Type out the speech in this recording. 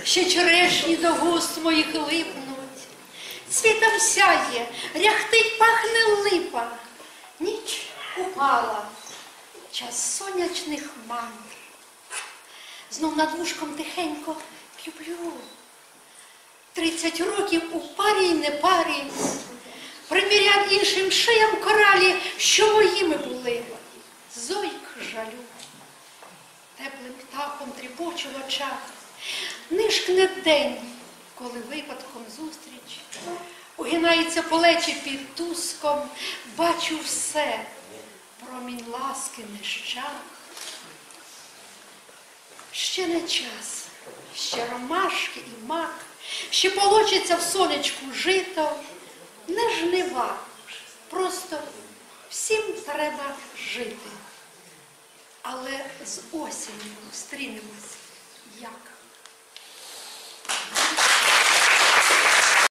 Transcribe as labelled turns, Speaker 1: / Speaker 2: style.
Speaker 1: ще черешні до густ моїх липнуть. Цвітом сяє, ряхтить, пахне липа. Ніч упала, час сонячних мантр. Знов над вушком тихенько п'ю-п'ю. 30 років у парі й не парі, приміряв іншим шиям коралі, що моїми були. Зойк жалю, теплим птахом тріпочу в очах. Нишкне день, коли випадком зустріч, угинається плечі під туском, бачу все, промінь ласки нещах. Ще не час, ще ромашки і мак, ще полочиться в сонечку жито, не жнива, просто всім треба жити. Але з осінню зустрінемось як?